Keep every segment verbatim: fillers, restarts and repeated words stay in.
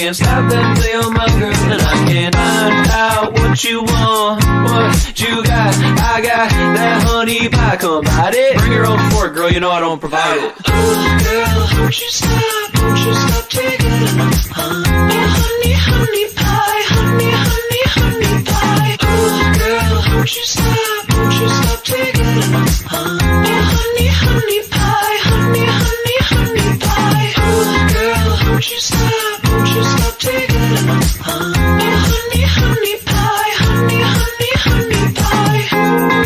can't stop that until you're my girl. And I can't find out what you want, what you got. I got that honey pie, come bite it. Bring your own fork, girl, you know I don't provide it. Oh girl, won't you stop, won't you stop taking my uh, honey, honey pie, honey, honey, honey pie. Oh girl, won't you stop, won't you stop taking my uh, honey, honey pie, honey, honey, honey pie. Oh girl, won't you stop, won't you stop taking my uh, honey, honey pie, honey, honey, honey pie.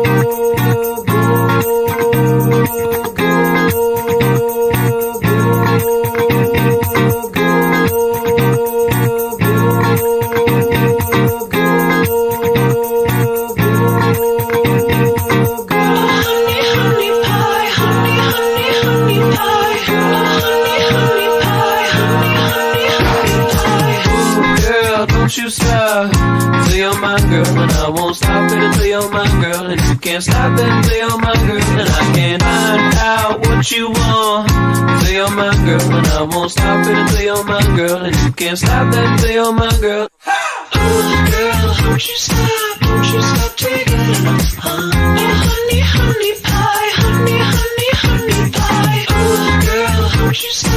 Don't you stop till you're my girl, and I won't stop it until you're my girl, and you can't stop it until you're my girl, and I can't find out what you want till you're my girl, and I won't stop it until you're my girl, and you can't stop that until you're my girl. Oh girl, won't you stop, won't you stop taking my uh, honey, honey pie, honey, honey, honey pie. Oh girl, won't you stop.